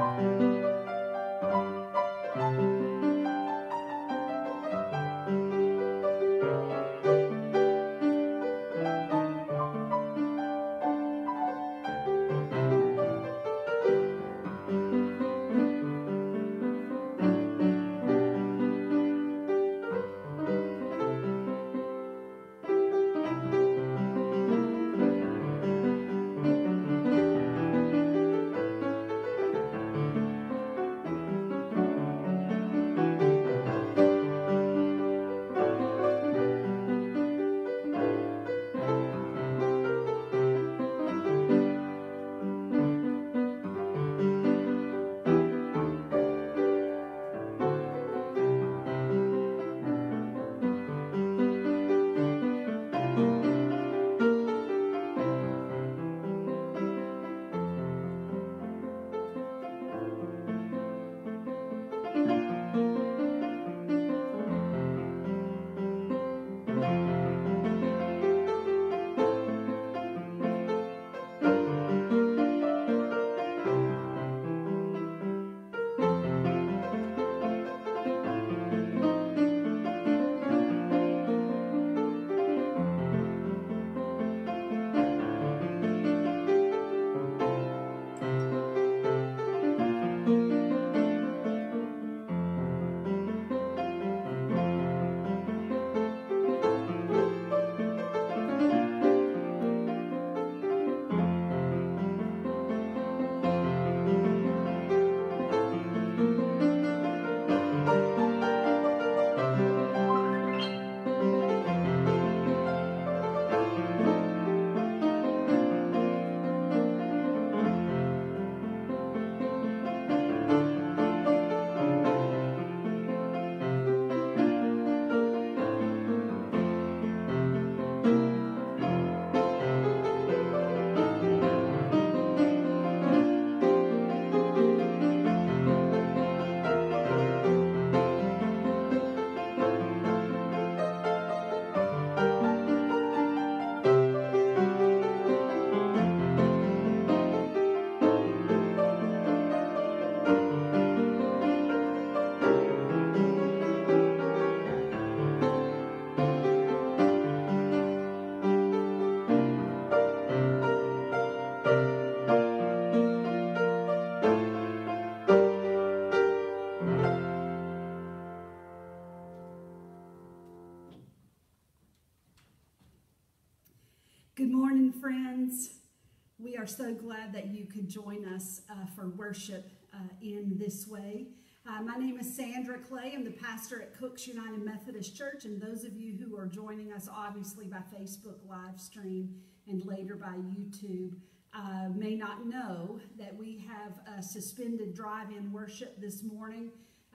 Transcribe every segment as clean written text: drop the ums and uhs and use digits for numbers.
Good morning, friends. We are so glad that you could join us for worship in this way. My name is Sandra Clay. I'm the pastor at Cooks United Methodist Church, and those of you who are joining us obviously by Facebook live stream and later by YouTube may not know that we have suspended drive-in worship this morning.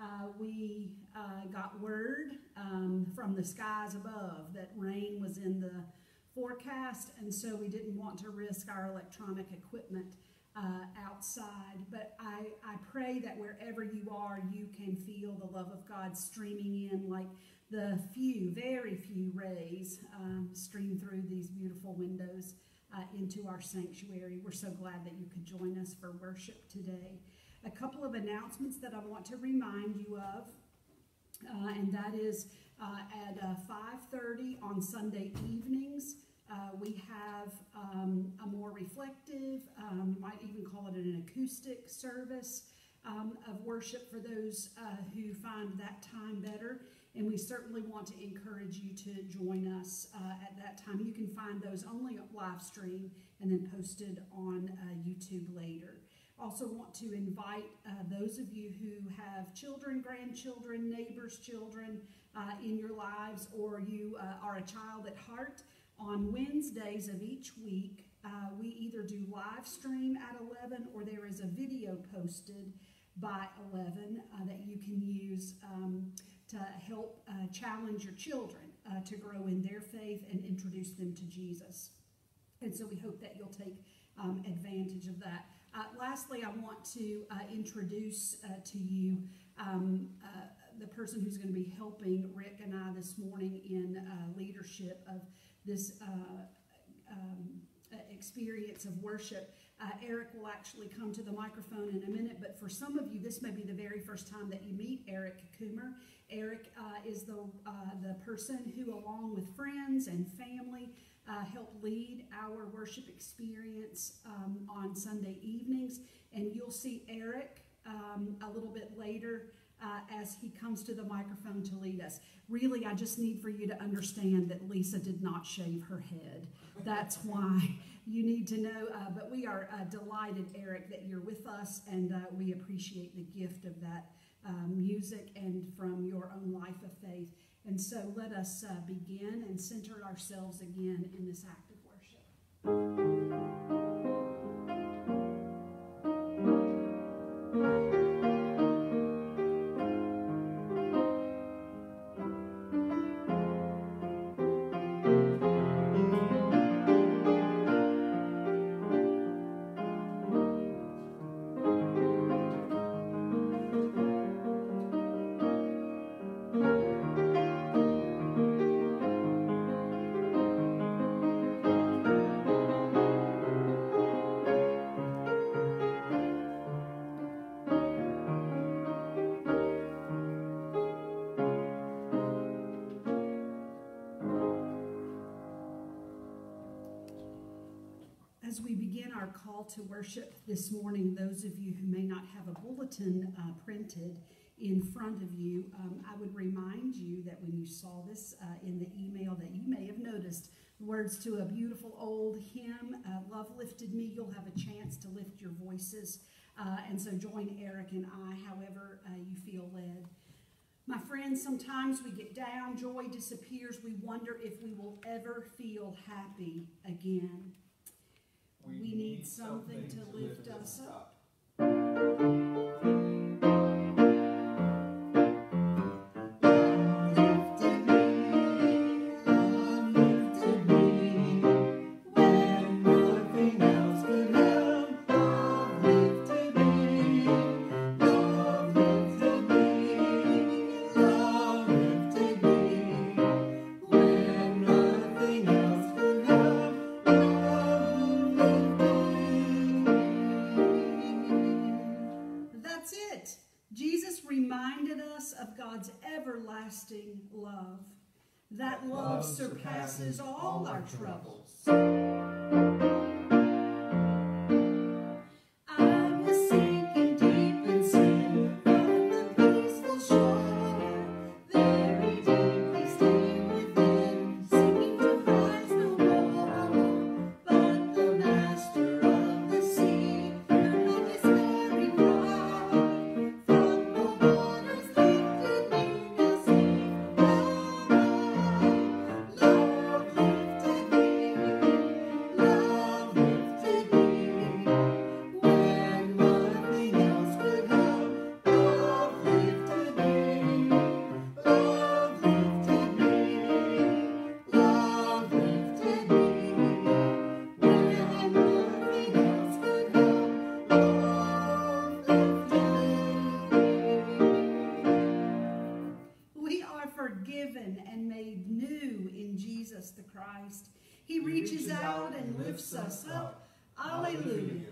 We got word from the skies above that rain was in the forecast, and so we didn't want to risk our electronic equipment outside. But I pray that wherever you are, you can feel the love of God streaming in like the very few rays stream through these beautiful windows into our sanctuary. We're so glad that you could join us for worship today. A couple of announcements that I want to remind you of, and that is at 5:30 on Sunday evenings, we have a more reflective, might even call it an acoustic service of worship for those who find that time better. And we certainly want to encourage you to join us at that time. You can find those only live stream and then posted on YouTube later. Also want to invite those of you who have children, grandchildren, neighbors' children in your lives, or you are a child at heart. On Wednesdays of each week, we either do live stream at 11 or there is a video posted by 11 that you can use to help challenge your children to grow in their faith and introduce them to Jesus. And so we hope that you'll take advantage of that. Lastly, I want to introduce to you the person who's going to be helping Rick and I this morning in leadership of this experience of worship. Eric will actually come to the microphone in a minute, but for some of you, this may be the very first time that you meet Eric Coomer. Eric is the person who, along with friends and family, helped lead our worship experience on Sunday evenings. And you'll see Eric a little bit later as he comes to the microphone to lead us. Really, I just need for you to understand that Lisa did not shave her head. That's why you need to know. But we are delighted, Eric, that you're with us, and we appreciate the gift of that music and from your own life of faith. And so let us begin and center ourselves again in this act of worship. As we begin our call to worship this morning, those of you who may not have a bulletin printed in front of you, I would remind you that when you saw this in the email that you may have noticed words to a beautiful old hymn, Love Lifted Me. You'll have a chance to lift your voices, and so join Eric and I however you feel led. My friends, sometimes we get down, joy disappears, we wonder if we will ever feel happy again. We need something to lift us up. Everlasting love. That love surpasses all our troubles. He reaches out and lifts us up. Alleluia.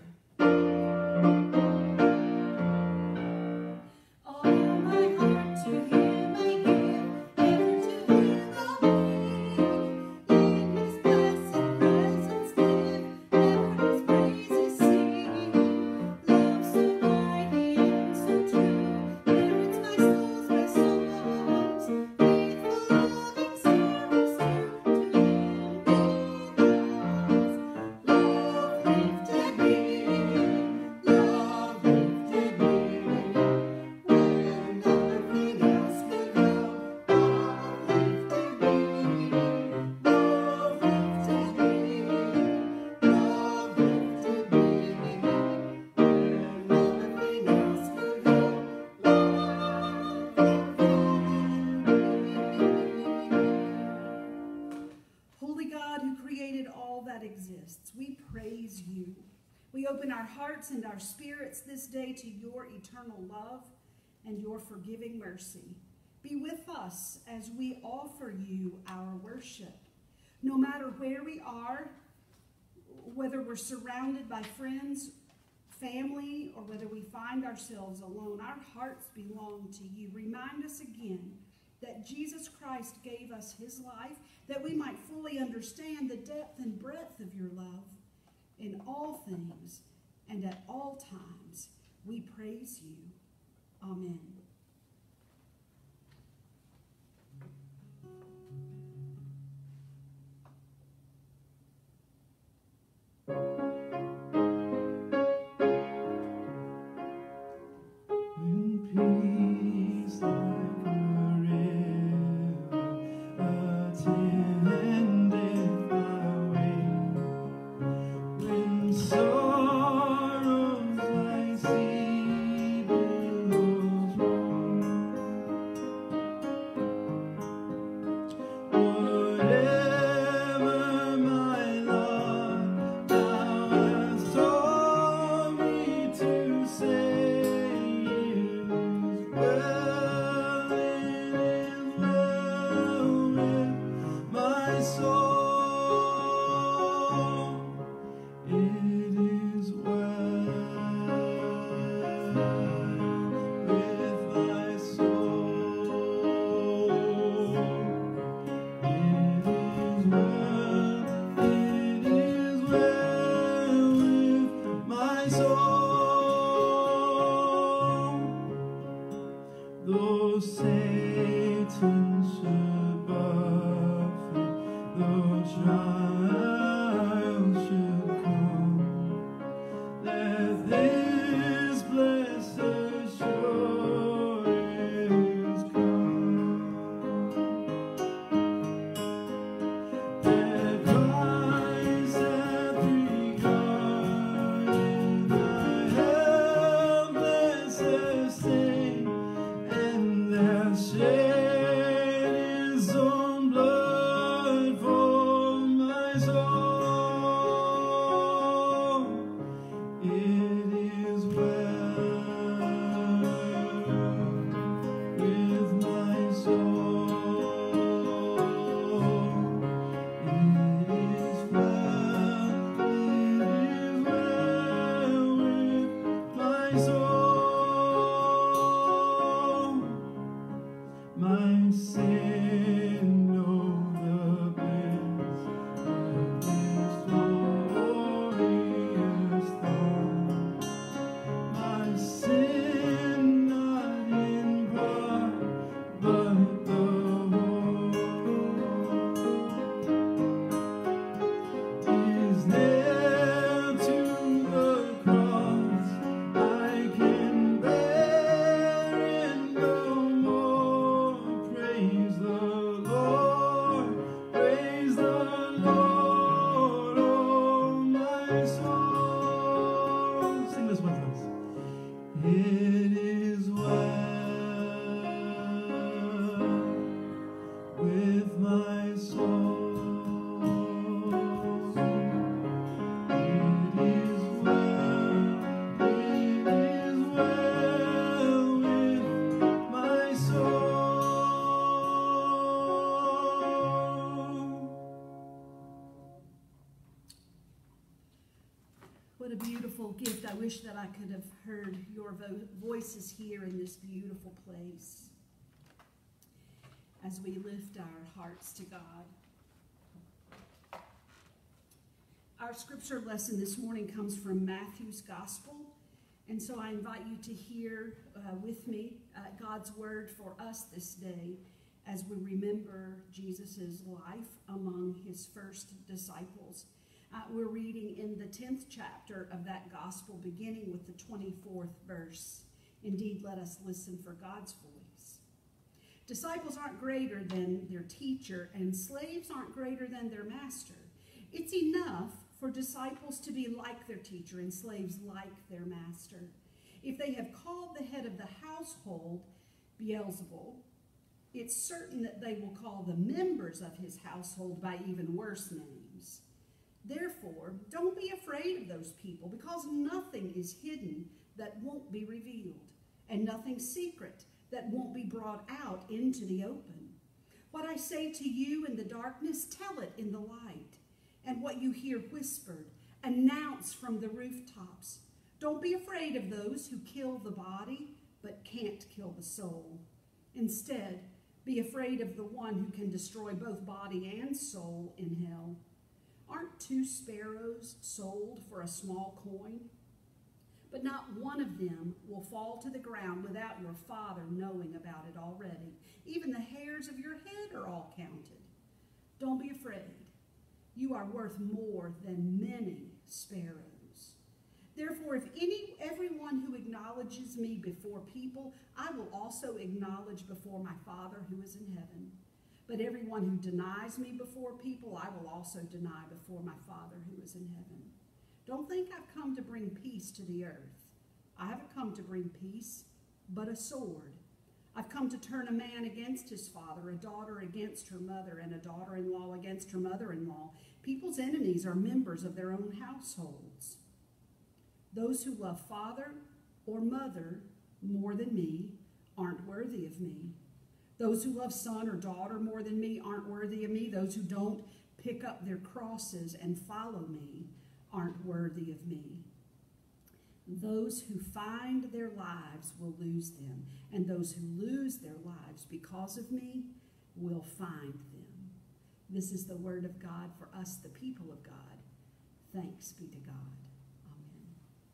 We praise you. We open our hearts and our spirits this day to your eternal love and your forgiving mercy. Be with us as we offer you our worship. No matter where we are, whether we're surrounded by friends, family, or whether we find ourselves alone, our hearts belong to you. Remind us again that Jesus Christ gave us his life, that we might fully understand the depth and breadth of your love in all things and at all times. We praise you. Amen. What a beautiful gift. I wish that I could have heard your voices here in this beautiful place as we lift our hearts to God. Our scripture lesson this morning comes from Matthew's Gospel, and so I invite you to hear with me God's word for us this day as we remember Jesus' life among his first disciples. We're reading in the 10th chapter of that gospel, beginning with the 24th verse. Indeed, let us listen for God's voice. Disciples aren't greater than their teacher, and slaves aren't greater than their master. It's enough for disciples to be like their teacher and slaves like their master. If they have called the head of the household Beelzebul, it's certain that they will call the members of his household by even worse names. Therefore, don't be afraid of those people, because nothing is hidden that won't be revealed, and nothing secret that won't be brought out into the open. What I say to you in the darkness, tell it in the light, and what you hear whispered Announce from the rooftops, don't be afraid of those who kill the body but can't kill the soul. Instead, be afraid of the one who can destroy both body and soul in hell. Aren't 2 sparrows sold for a small coin? But not one of them will fall to the ground without your Father knowing about it already. Even the hairs of your head are all counted. Don't be afraid. You are worth more than many sparrows. Therefore, if everyone who acknowledges me before people, I will also acknowledge before my Father who is in heaven. But everyone who denies me before people, I will also deny before my Father who is in heaven. Don't think I've come to bring peace to the earth. I haven't come to bring peace, but a sword. I've come to turn a man against his father, a daughter against her mother, and a daughter-in-law against her mother-in-law. People's enemies are members of their own households. Those who love father or mother more than me aren't worthy of me. Those who love son or daughter more than me aren't worthy of me. Those who don't pick up their crosses and follow me aren't worthy of me. Those who find their lives will lose them, and those who lose their lives because of me will find them. This is the word of God for us, the people of God. Thanks be to God. Amen.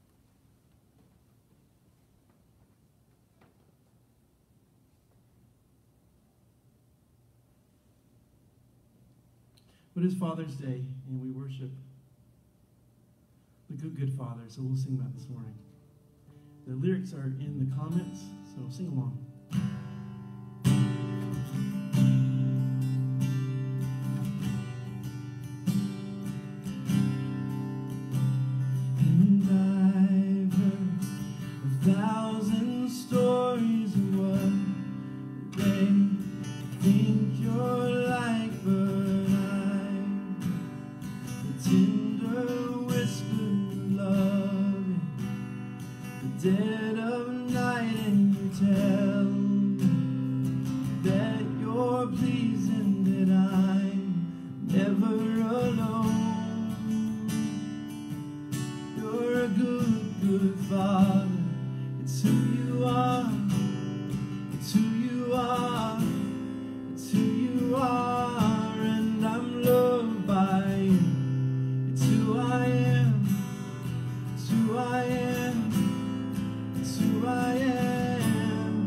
Well, it is Father's Day, and we worship the good Father, so we'll sing that this morning. The lyrics are in the comments, so sing along. And I've heard 1,000 stories of what they think you're like, but I'm the tender whisper of love in the dead of night, and you tell me that you're pleased and that I'm never alone. You're a good Father. It's who you are. It's who you are. It's who you are, and I'm loved by you. It's who I am. It's who I am. It's who I am.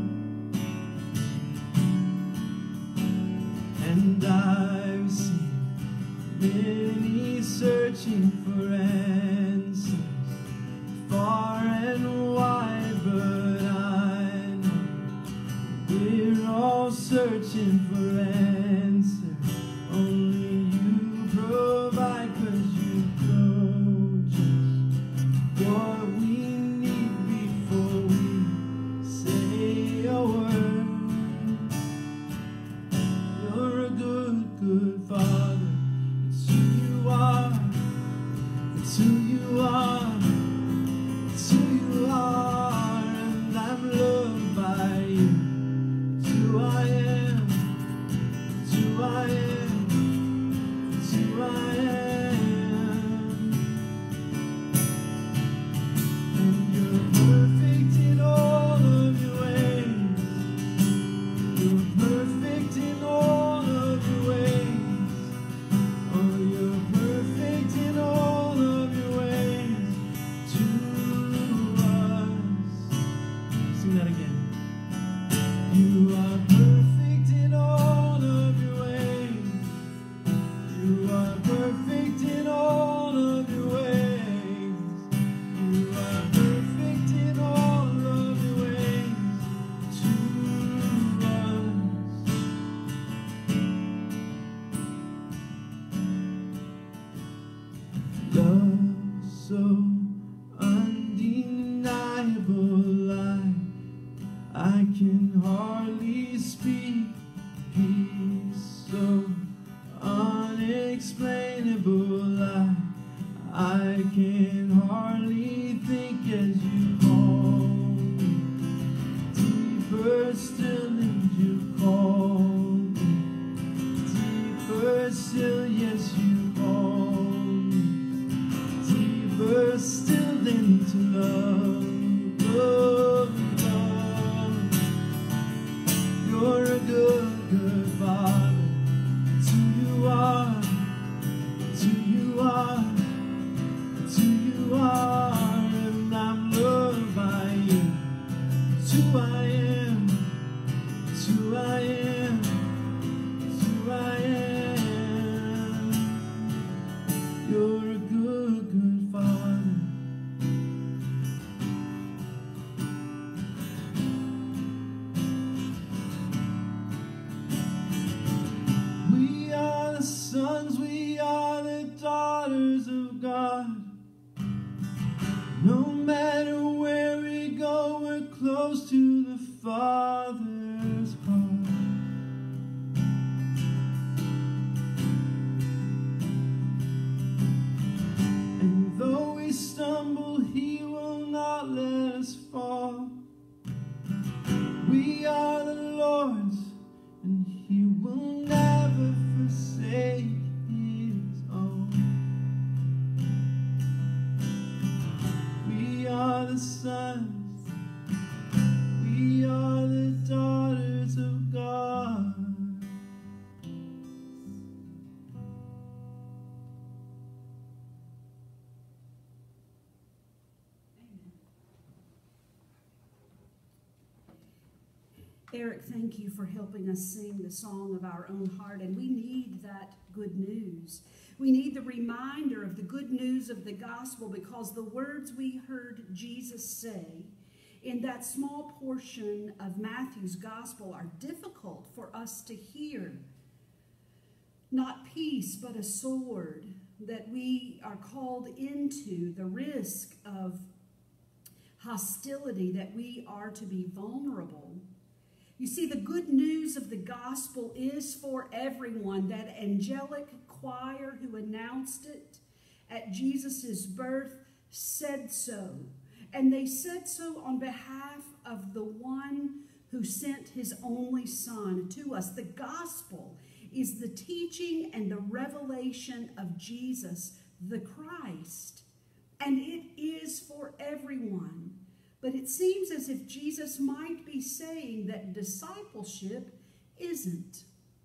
And I've seen many searching for answers far and wide, but I know we're all searching for answers. Only you provide, 'cause you know just what we need before we say a word. You're a good Father. It's who you are. It's who you are. It's who you are, and I'm loved by you. It's who I am. It's who I am. It's who I am. And you're perfect in all of your ways. You're perfect in all of your ways. Oh, you're perfect in all of your ways to us. Sing that again. You are perfect in all of your ways. You are perfect in all of your ways. You are perfect in all of your ways to us. Love so undeniable, I can hardly speak. Peace so unexplainable, I can hardly think as you call me. Deeper still, and you call me. Deeper still, yes, you call me. It's who I am. It's who I am. It's who I am. You're a good, good Father. We are the sons, we are the daughters of God. No matter where we go, we're close to the Father's heart. And though we stumble, He will not let us fall. We are the Lord's, and He will never forsake His own. We are the sons, we are the daughters of God. Eric, thank you for helping us sing the song of our own heart, and we need that good news. We need the reminder of the good news of the gospel, because the words we heard Jesus say in that small portion of Matthew's gospel are difficult for us to hear. Not peace, but a sword, that we are called into, the risk of hostility, that we are to be vulnerable. You see, the good news of the gospel is for everyone. That angelic choir who announced it at Jesus' birth said so. And they said so on behalf of the one who sent his only Son to us. The gospel is the teaching and the revelation of Jesus, the Christ. And it is for everyone. But it seems as if Jesus might be saying that discipleship isn't.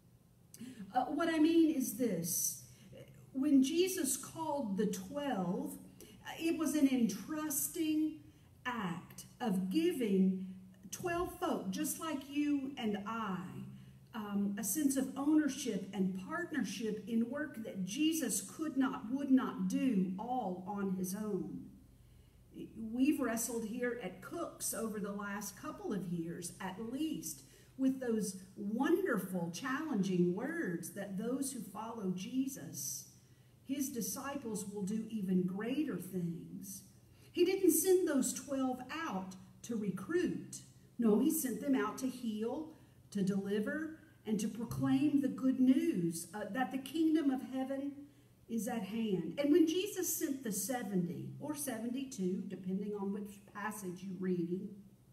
What I mean is this. When Jesus called the 12, it was an entrusting act of giving 12 folk, just like you and I, a sense of ownership and partnership in work that Jesus would not do all on his own. We've wrestled here at Cook's over the last couple of years, at least, with those wonderful, challenging words that those who follow Jesus, his disciples, will do even greater things. He didn't send those 12 out to recruit. No, he sent them out to heal, to deliver, and to proclaim the good news that the kingdom of heaven is at hand. And when Jesus sent the 70, or 72, depending on which passage you're reading,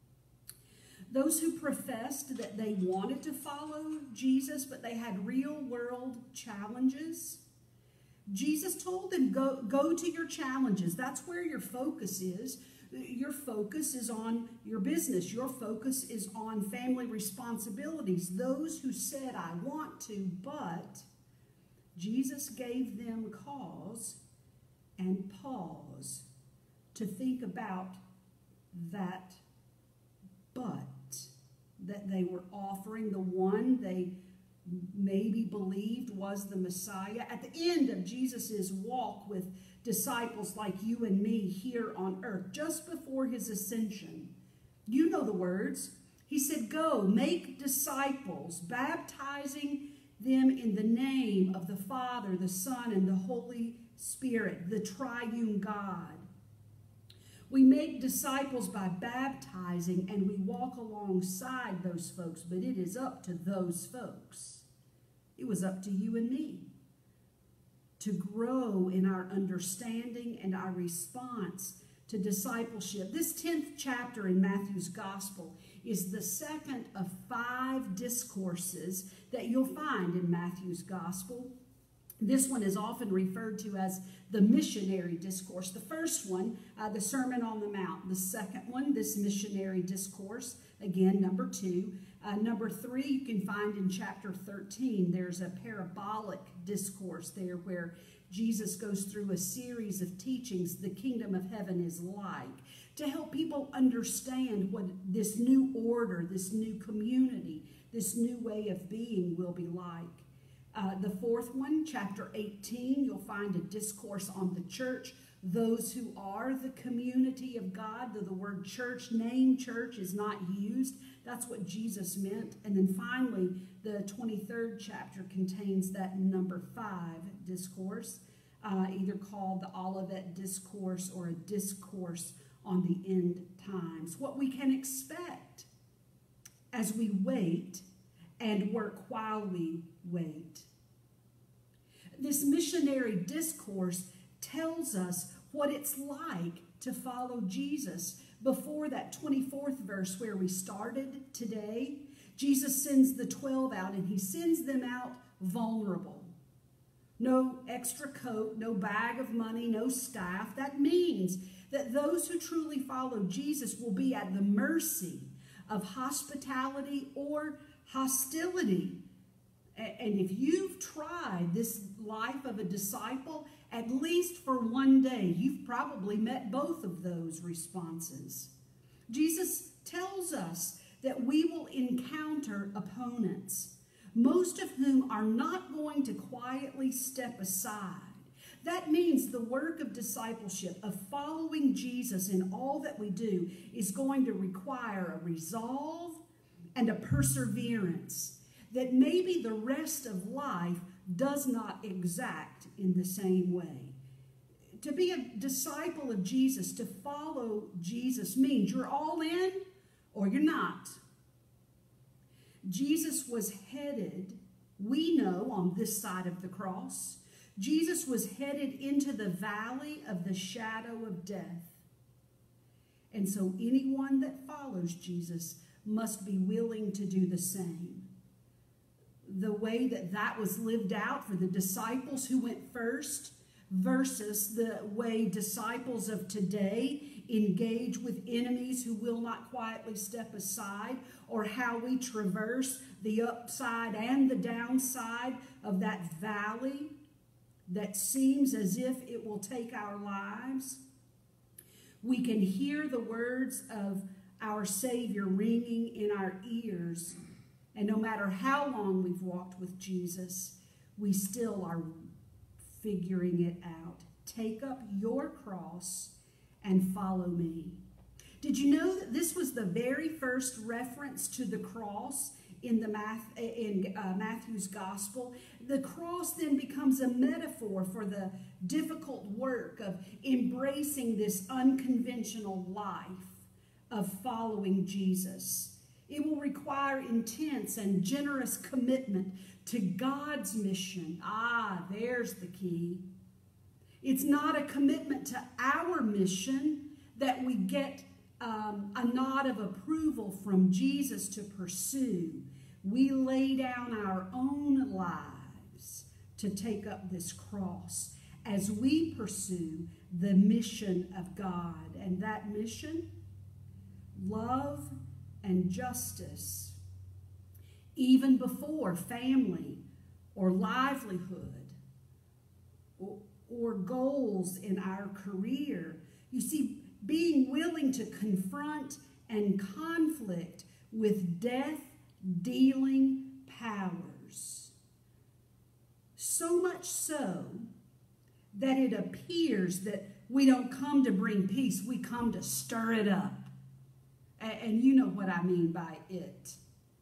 those who professed that they wanted to follow Jesus, but they had real-world challenges, Jesus told them, go to your challenges. That's where your focus is. Your focus is on your business. Your focus is on family responsibilities. Those who said, I want to, but Jesus gave them cause and pause to think about that but that they were offering, the one they maybe believed was the Messiah. At the end of Jesus' walk with disciples like you and me here on earth, just before his ascension, you know the words. He said, go, make disciples, baptizing them in the name of the Father, the Son, and the Holy Spirit, the triune God. We make disciples by baptizing, and we walk alongside those folks, but it is up to those folks. It was up to you and me to grow in our understanding and our response to discipleship. This 10th chapter in Matthew's Gospel is the second of 5 discourses that you'll find in Matthew's Gospel. This one is often referred to as the missionary discourse. The first one, the Sermon on the Mount. The second one, this missionary discourse. Again, number 2. Number 3, you can find in chapter 13. There's a parabolic discourse there where Jesus goes through a series of teachings the kingdom of heaven is like. to help people understand what this new order, this new community, this new way of being will be like. The fourth one, chapter 18, you'll find a discourse on the church, those who are the community of God. The word church, name church, is not used. That's what Jesus meant. And then finally, the 23rd chapter contains that number 5 discourse, either called the Olivet Discourse or a discourse on the end times. What we can expect as we wait and work while we wait. This missionary discourse tells us what it's like to follow Jesus. Before that 24th verse where we started today, Jesus sends the 12 out, and he sends them out vulnerable. No extra coat, no bag of money, no staff. That means that those who truly follow Jesus will be at the mercy of hospitality or hostility. And if you've tried this life of a disciple, at least for one day, you've probably met both of those responses. Jesus tells us that we will encounter opponents, most of whom are not going to quietly step aside. That means the work of discipleship, of following Jesus in all that we do, is going to require a resolve and a perseverance that maybe the rest of life does not exact in the same way. To be a disciple of Jesus, to follow Jesus, means you're all in or you're not. Jesus was headed, we know, on this side of the cross. Jesus was headed into the valley of the shadow of death. And so anyone that follows Jesus must be willing to do the same. The way that was lived out for the disciples who went first versus the way disciples of today engage with enemies who will not quietly step aside, or how we traverse the upside and the downside of that valley that seems as if it will take our lives. We can hear the words of our Savior ringing in our ears. And no matter how long we've walked with Jesus, we still are figuring it out. Take up your cross and follow me. Did you know that this was the very first reference to the cross in Matthew's gospel? The cross then becomes a metaphor for the difficult work of embracing this unconventional life of following Jesus. It will require intense and generous commitment to God's mission. There's the key. It's not a commitment to our mission that we get a nod of approval from Jesus to pursue. We lay down our own lives to take up this cross as we pursue the mission of God. And that mission, love and justice, even before family or livelihood or goals in our career. You see, being willing to confront and conflict with death-dealing powers. So much so that it appears that we don't come to bring peace, we come to stir it up. And you know what I mean by it.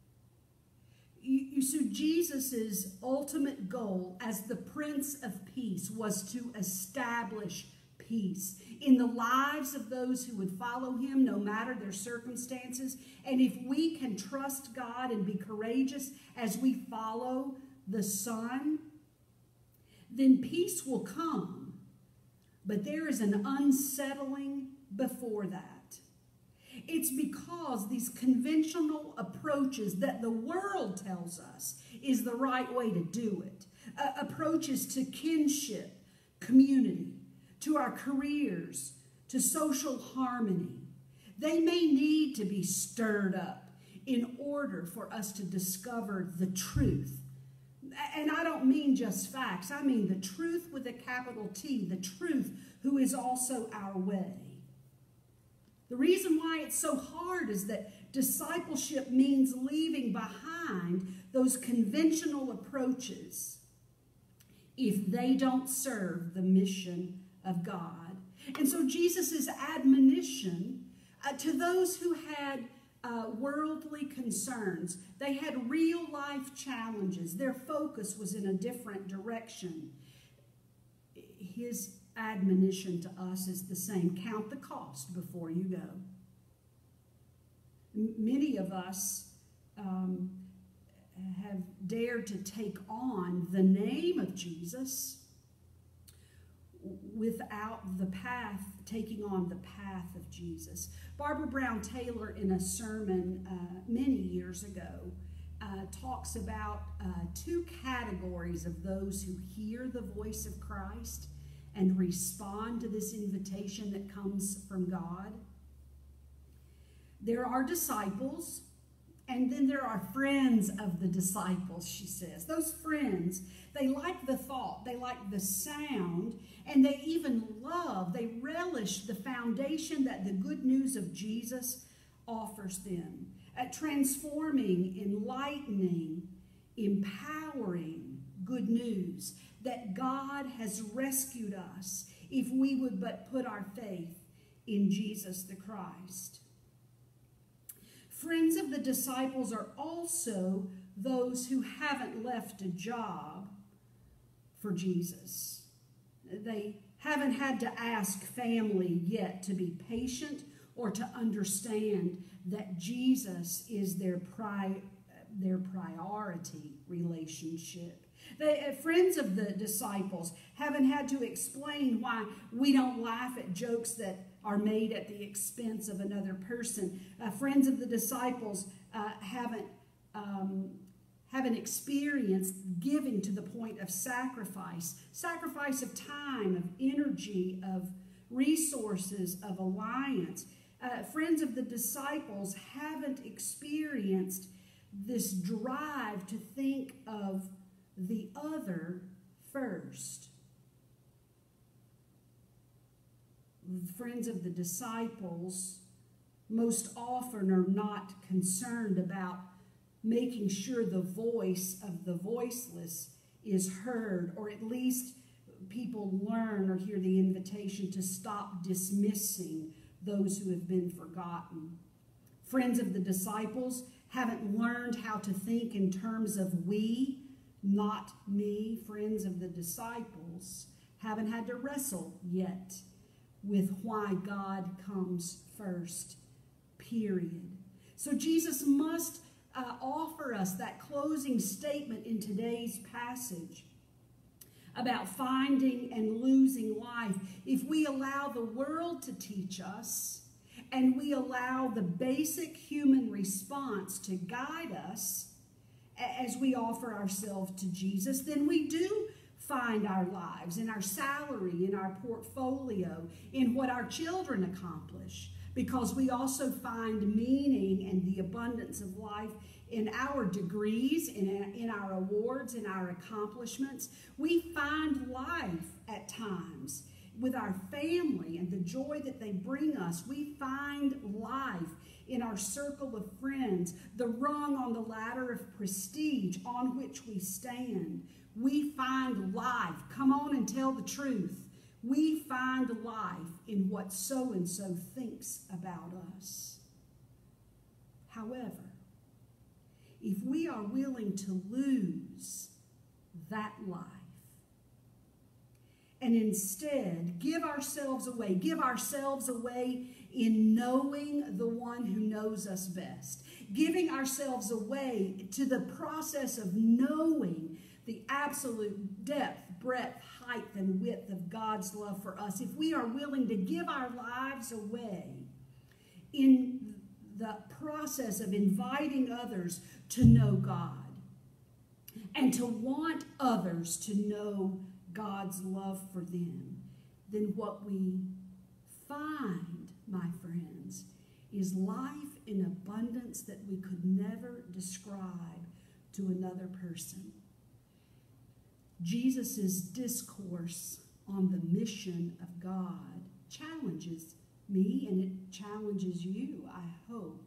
You see, Jesus' ultimate goal as the Prince of Peace was to establish peace in the lives of those who would follow him, no matter their circumstances. And if we can trust God and be courageous as we follow the Son, then peace will come. But there is an unsettling before that. It's because these conventional approaches that the world tells us is the right way to do it, approaches to kinship, community, to our careers, to social harmony, they may need to be stirred up in order for us to discover the truth. And I don't mean just facts. I mean the truth with a capital T, the truth who is also our way. The reason why it's so hard is that discipleship means leaving behind those conventional approaches if they don't serve the mission of God. And so Jesus' admonition to those who had worldly concerns, they had real life challenges, their focus was in a different direction. His admonition to us is the same. Count the cost before you go. Many of us have dared to take on the name of Jesus without taking on the path of Jesus. Barbara Brown Taylor, in a sermon many years ago, talks about two categories of those who hear the voice of Christ and respond to this invitation that comes from God. There are disciples, and then there are friends of the disciples, she says. Those friends, they like the thought, they like the sound, and they even they relish the foundation that the good news of Jesus offers them. Transforming, enlightening, empowering good news that God has rescued us if we would but put our faith in Jesus the Christ. Friends of the disciples are also those who haven't left a job for Jesus. They haven't had to ask family yet to be patient or to understand that Jesus is their priority relationship. Friends of the disciples haven't had to explain why we don't laugh at jokes that are made at the expense of another person. Friends of the disciples haven't experienced giving to the point of sacrifice of time, of energy, of resources, of alliance. Friends of the disciples haven't experienced this drive to think of the other first. Friends of the disciples most often are not concerned about making sure the voice of the voiceless is heard, or at least people learn or hear the invitation to stop dismissing those who have been forgotten. Friends of the disciples haven't learned how to think in terms of we, not me. Friends of the disciples haven't had to wrestle yet with why God comes first, period. So Jesus must offer us that closing statement in today's passage about finding and losing life if we allow the world to teach us and we allow the basic human response to guide us as we offer ourselves to Jesus. Then we do find our lives, in our salary, in our portfolio, in what our children accomplish, because we also find meaning and the abundance of life in our degrees, in our awards, in our accomplishments. We find life at times with our family and the joy that they bring us. We find life in our circle of friends, the rung on the ladder of prestige on which we stand. We find life. Come on and tell the truth. We find life in what so-and-so thinks about us. However, if we are willing to lose that life and instead give ourselves away in knowing the one who knows us best, giving ourselves away to the process of knowing the absolute depth, breadth, height, and width of God's love for us, if we are willing to give our lives away in the process of inviting others to know God and to want others to know God's love for them, then what we find, my friends, is life in abundance that we could never describe to another person. Jesus' discourse on the mission of God challenges me, and it challenges you, I hope,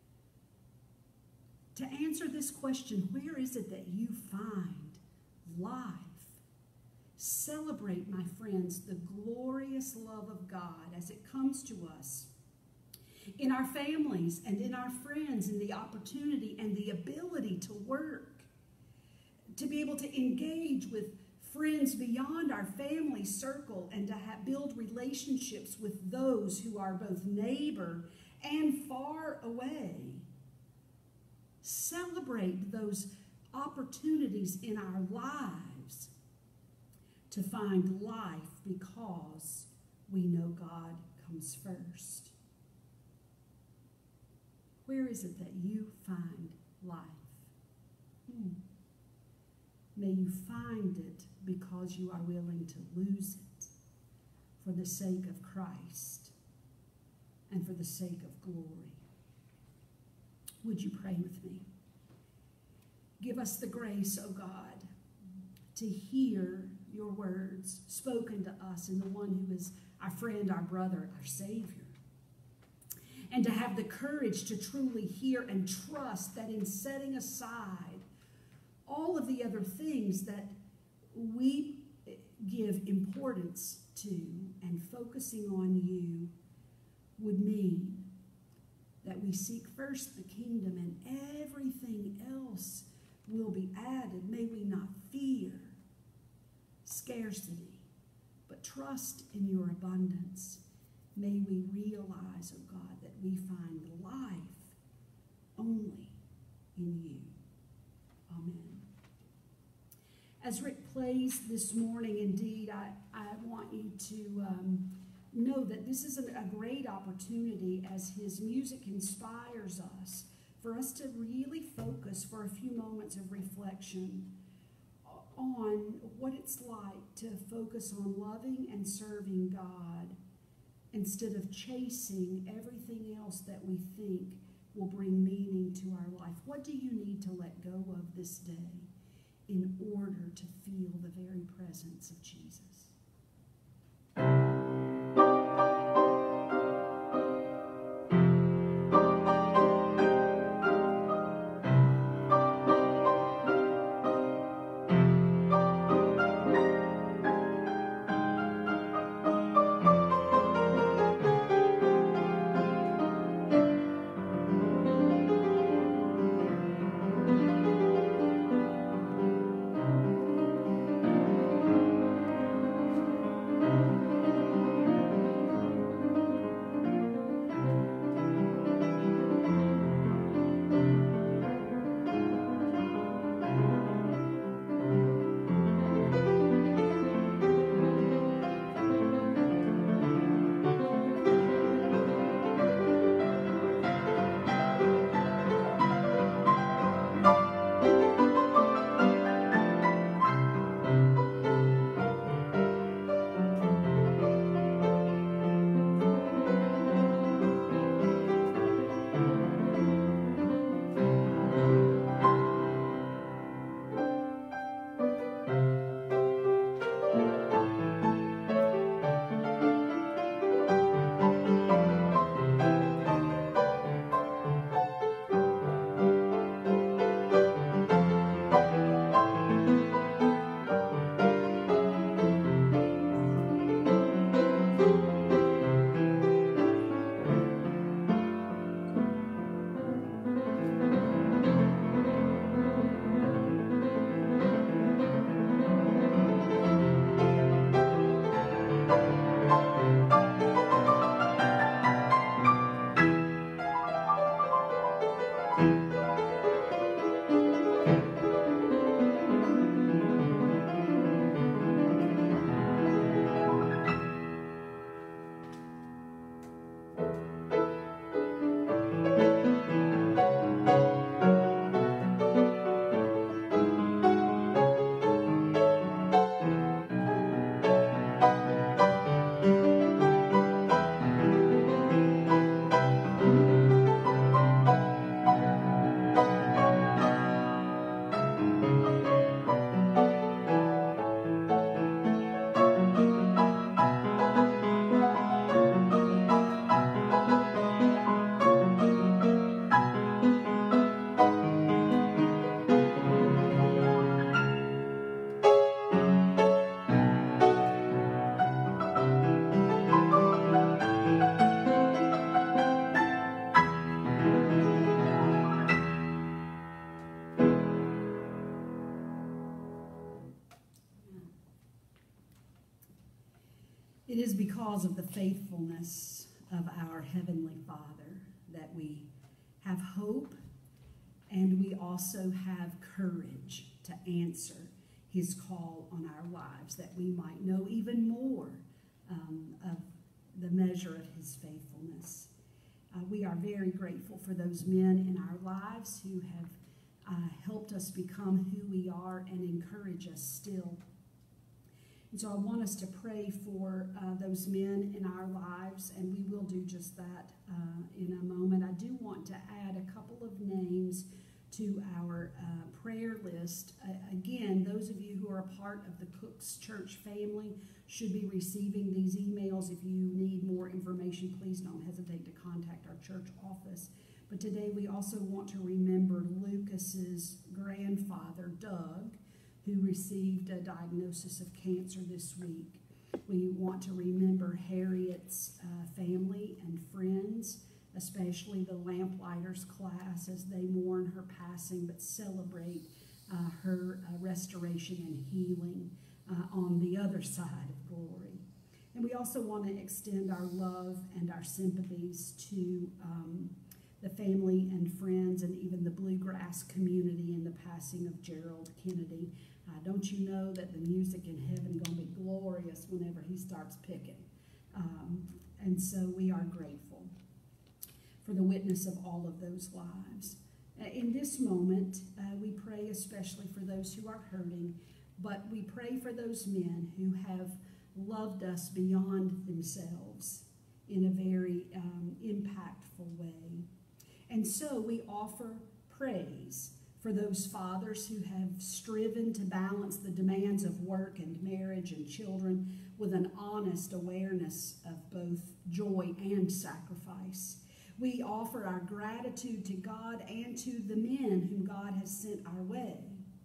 to answer this question: where is it that you find life? Celebrate, my friends, the glorious love of God as it comes to us in our families and in our friends, and the opportunity and the ability to work, to be able to engage with friends beyond our family circle, and to build relationships with those who are both neighbor and far away. Celebrate those opportunities in our lives to find life, because we know God comes first. Where is it that you find life? May you find it because you are willing to lose it for the sake of Christ and for the sake of glory. Would you pray with me? Give us the grace, O God, to hear your words spoken to us in the one who is our friend, our brother, our Savior. And to have the courage to truly hear and trust that in setting aside all of the other things that we give importance to and focusing on you would mean that we seek first the kingdom, and everything else will be added. May we not fear scarcity, but trust in your abundance. May we realize, oh God, that we find life only in you. Amen. As Rick plays this morning, indeed, I want you to know that this is a great opportunity as his music inspires us, for us to really focus for a few moments of reflection on what it's like to focus on loving and serving God instead of chasing everything else that we think will bring meaning to our life. What do you need to let go of this day in order to feel the very presence of Jesus? It is because of the faithfulness of our Heavenly Father that we have hope, and we also have courage to answer His call on our lives, that we might know even more of the measure of His faithfulness. We are very grateful for those men in our lives who have helped us become who we are and encourage us still. And so I want us to pray for those men in our lives, and we will do just that in a moment. I do want to add a couple of names to our prayer list. Again, those of you who are a part of the Cooks Church family should be receiving these emails. If you need more information, please don't hesitate to contact our church office. But today we also want to remember Lucas's grandfather, Doug, who received a diagnosis of cancer this week. We want to remember Harriet's family and friends, especially the Lamplighters class, as they mourn her passing but celebrate her restoration and healing on the other side of glory. And we also want to extend our love and our sympathies to the family and friends and even the bluegrass community in the passing of Gerald Kennedy. Don't you know that the music in heaven going to be glorious whenever he starts picking? And so we are grateful for the witness of all of those lives. In this moment, we pray especially for those who are hurting, but we pray for those men who have loved us beyond themselves in a very impactful way. And so we offer praise for those fathers who have striven to balance the demands of work and marriage and children with an honest awareness of both joy and sacrifice. We offer our gratitude to God and to the men whom God has sent our way,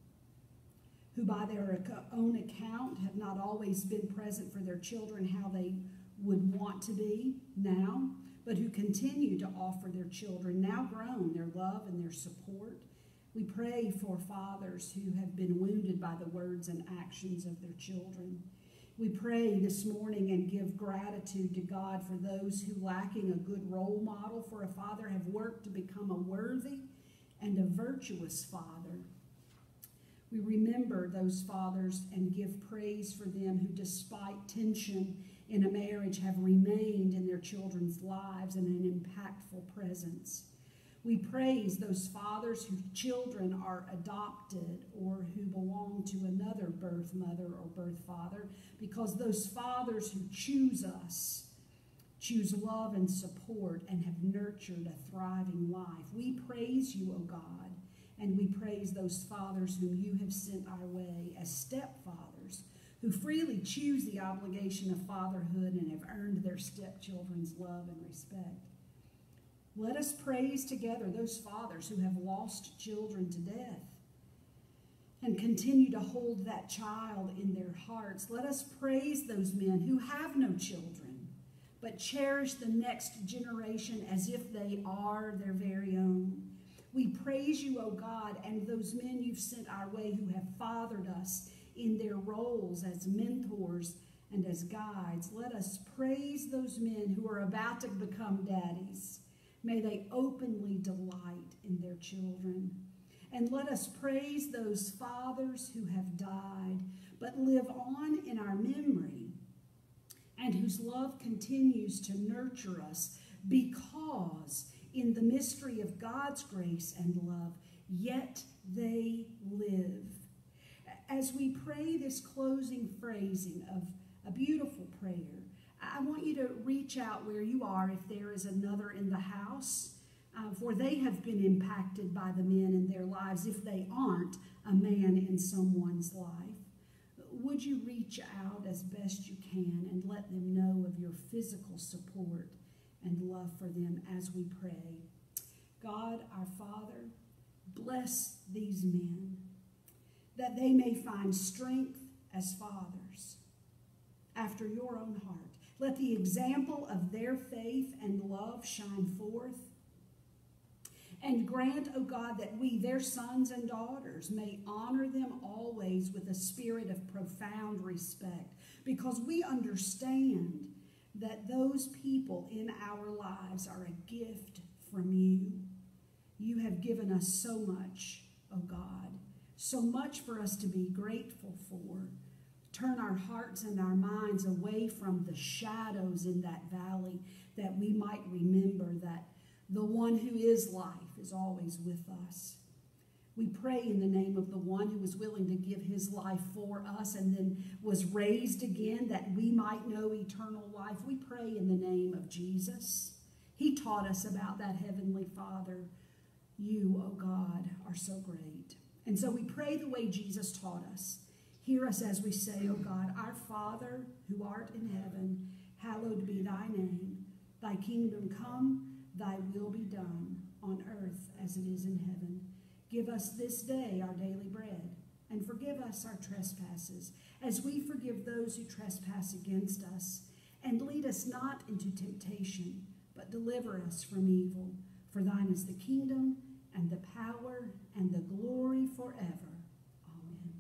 who by their own account have not always been present for their children how they would want to be now, but who continue to offer their children, now grown, their love and their support. We pray for fathers who have been wounded by the words and actions of their children. We pray this morning and give gratitude to God for those who, lacking a good role model for a father, have worked to become a worthy and a virtuous father. We remember those fathers and give praise for them who, despite tension in a marriage, have remained in their children's lives and an impactful presence. We praise those fathers whose children are adopted or who belong to another birth mother or birth father, because those fathers who choose us choose love and support and have nurtured a thriving life. We praise you, O God, and we praise those fathers whom you have sent our way as stepfathers, who freely choose the obligation of fatherhood and have earned their stepchildren's love and respect. Let us praise together those fathers who have lost children to death and continue to hold that child in their hearts. Let us praise those men who have no children, but cherish the next generation as if they are their very own. We praise you, O God, and those men you've sent our way who have fathered us in their roles as mentors and as guides. Let us praise those men who are about to become daddies. May they openly delight in their children. And let us praise those fathers who have died, but live on in our memory, and whose love continues to nurture us, because in the mystery of God's grace and love, yet they live. As we pray this closing phrasing of a beautiful prayer, I want you to reach out where you are if there is another in the house, for they have been impacted by the men in their lives if they aren't a man in someone's life. Would you reach out as best you can and let them know of your physical support and love for them as we pray? God, our Father, bless these men, that they may find strength as fathers after your own heart. Let the example of their faith and love shine forth, And grant, O God, that we, their sons and daughters, may honor them always with a spirit of profound respect, because we understand that those people in our lives are a gift from you. You have given us so much, O God, so much for us to be grateful for. Turn our hearts and our minds away from the shadows in that valley, that we might remember that the one who is life is always with us. We pray in the name of the one who was willing to give his life for us and then was raised again that we might know eternal life. We pray in the name of Jesus. He taught us about that heavenly Father. You, oh God, are so great. And so we pray the way Jesus taught us. Hear us as we say, O God, our Father who art in heaven, hallowed be thy name. Thy kingdom come, thy will be done on earth as it is in heaven. Give us this day our daily bread, and forgive us our trespasses, as we forgive those who trespass against us. And lead us not into temptation, but deliver us from evil. For thine is the kingdom, and the power, and the glory forever. Amen.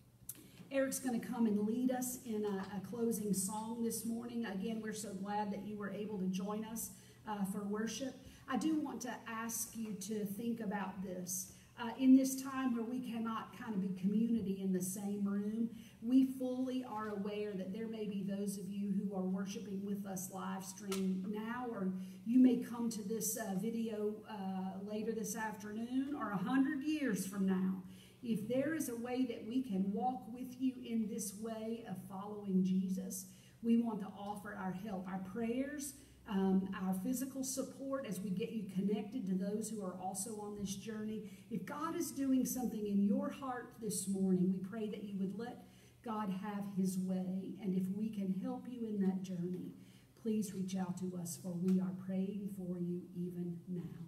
Eric's going to come and lead us in a closing song this morning. Again, we're so glad that you were able to join us for worship. I do want to ask you to think about this. In this time where we cannot kind of be community in the same room, we fully are aware that there may be those of you who are worshiping with us live stream now, or you may come to this video later this afternoon or 100 years from now. If there is a way that we can walk with you in this way of following Jesus, we want to offer our help, our prayers, our physical support as we get you connected to those who are also on this journey. If God is doing something in your heart this morning, we pray that you would let God have his way. And if we can help you in that journey, please reach out to us, for we are praying for you even now.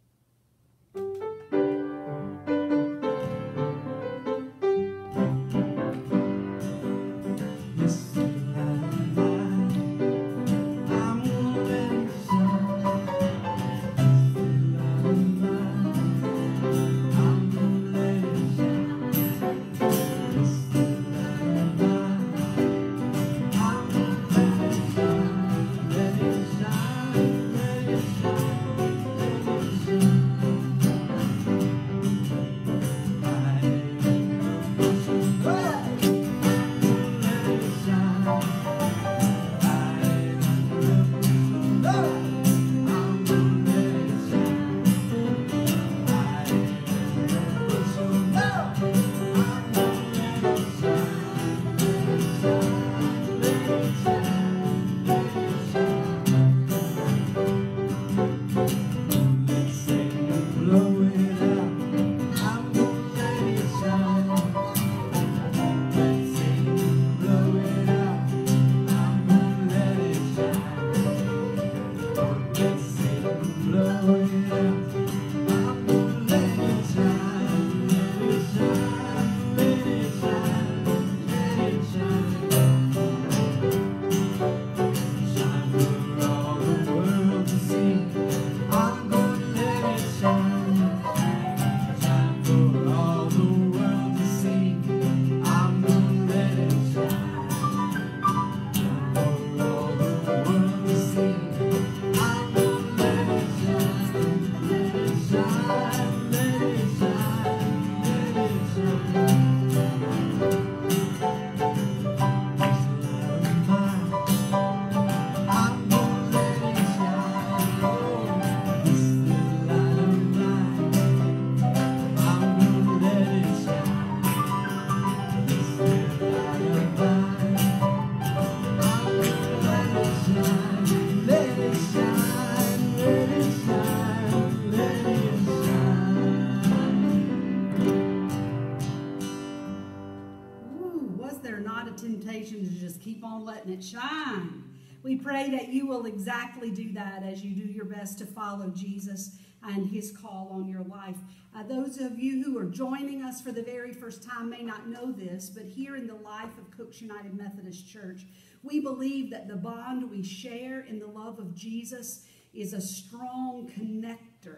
Shine. We pray that you will exactly do that as you do your best to follow Jesus and his call on your life. Those of you who are joining us for the very first time may not know this, but here in the life of Cooks United Methodist Church, we believe that the bond we share in the love of Jesus is a strong connector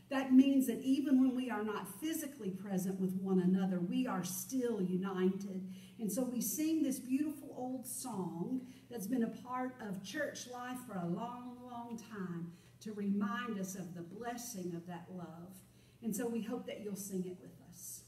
That means that even when we are not physically present with one another, we are still united. And so we sing this beautiful old song that's been a part of church life for a long, long time to remind us of the blessing of that love. And so we hope that you'll sing it with us.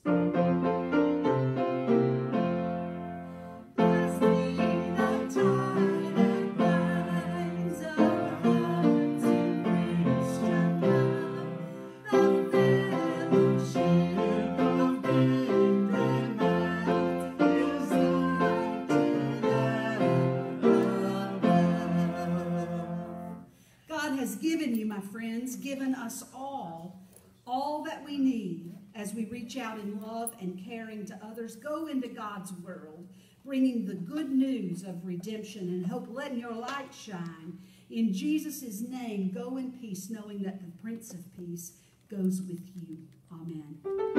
Given us all that we need as we reach out in love and caring to others. Go into God's world, bringing the good news of redemption and hope, letting your light shine. In Jesus' name, go in peace, knowing that the Prince of Peace goes with you. Amen.